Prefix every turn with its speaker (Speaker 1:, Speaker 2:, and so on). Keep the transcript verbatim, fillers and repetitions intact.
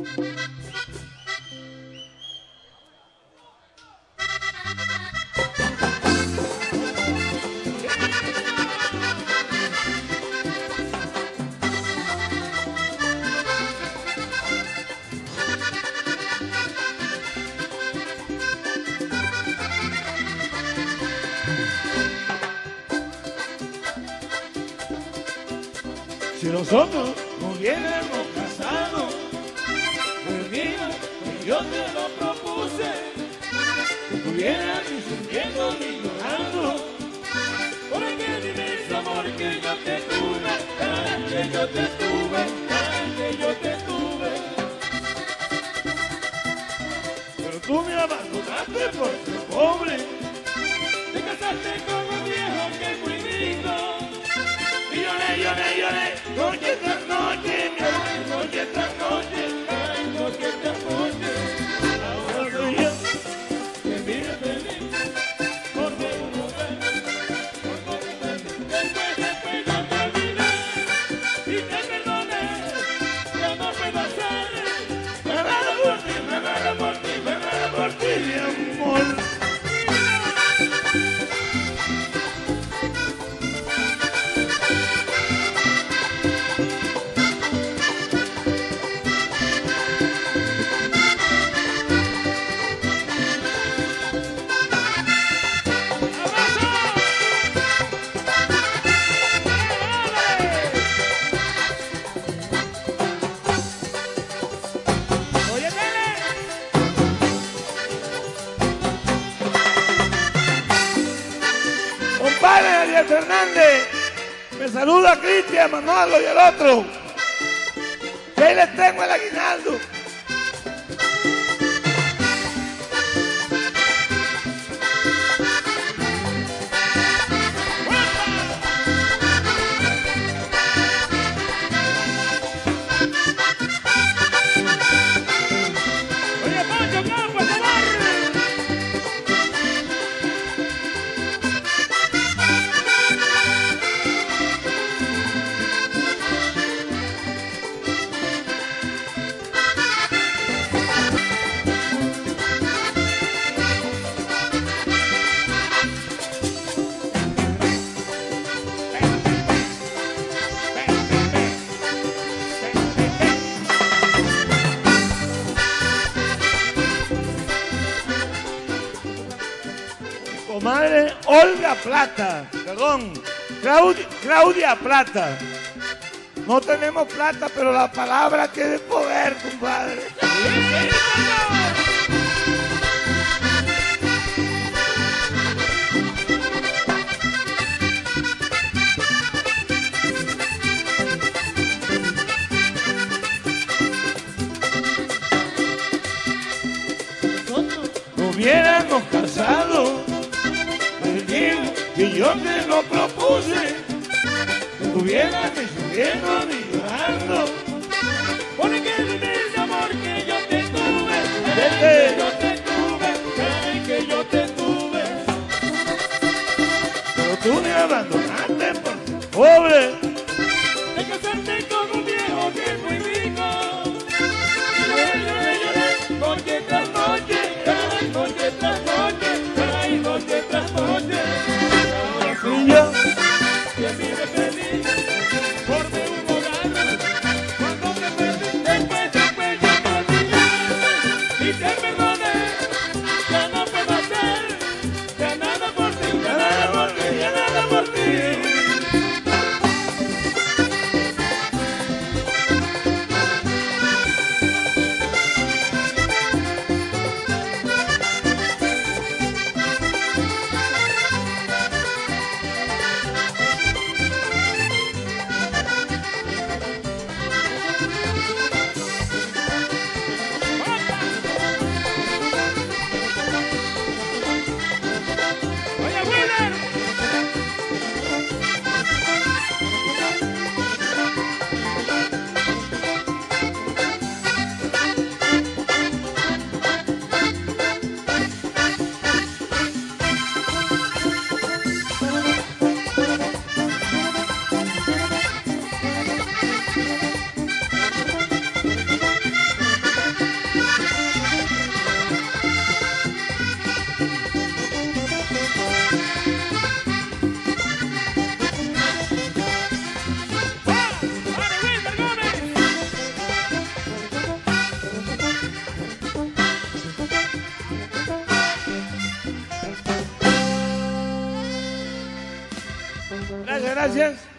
Speaker 1: Si nosotros no hubiéramos casado, pues mira, que yo te lo propuse, que estuvieras ni sintiendo ni llorando, por aquel inmenso amor que yo te tuve, ay, que yo te tuve, ay, que yo te tuve. Pero tú me abandonaste por ser pobre, te casaste con un viejo que es muy lindo. Y lloré, lloré, lloré, noche tras noche, ay, noche tras noche, ay, noche tras noche. Ahora soy yo, que vive feliz, porque uno ve, porque uno ve. Después, después yo te olvidé, y te perdoné, ya no puedo hacer. Me muero por ti, me muero por ti, me muero por ti, mi amor. Fernández, me saluda Cristian, Manolo y el otro, que ahí les tengo el aguinaldo. Comadre Olga Plata, perdón, Claudia, Claudia Plata. No tenemos plata, pero la palabra tiene poder, compadre. Nosotros no hubiéramos casado, que yo te lo propuse, que estuvieras ni sufriendo ni llorando, porque el amor que yo te tuve, ay, que yo te tuve, ay, que yo te tuve. Pero tú me abandonaste por pobre, te casaste con un viejo que es muy rico. Lloré, lloré, lloré, noche tras noche, ay, noche tras noche, ay, noche tras noche. Y yo, que vive feliz, porque un hogar, cuando te perdí, después, después yo te olvidé, y te perdoné, ya no puedo hacer, ya nada por ti, ya nada por ti, ya nada por ti. Gracias, gracias.